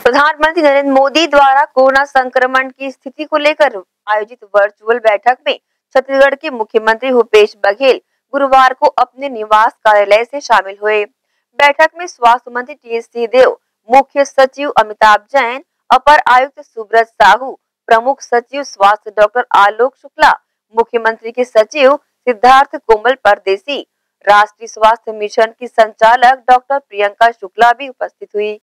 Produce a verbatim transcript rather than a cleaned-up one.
प्रधानमंत्री नरेंद्र मोदी द्वारा कोरोना संक्रमण की स्थिति को लेकर आयोजित वर्चुअल बैठक में छत्तीसगढ़ के मुख्यमंत्री भूपेश बघेल गुरुवार को अपने निवास कार्यालय से शामिल हुए। बैठक में स्वास्थ्य मंत्री टी सिंहदेव, मुख्य सचिव अमिताभ जैन, अपर आयुक्त सुब्रत साहू, प्रमुख सचिव स्वास्थ्य डॉक्टर आलोक शुक्ला, मुख्यमंत्री के सचिव सिद्धार्थ कोमल परदेसी, राष्ट्रीय स्वास्थ्य मिशन की संचालक डॉक्टर प्रियंका शुक्ला भी उपस्थित हुई।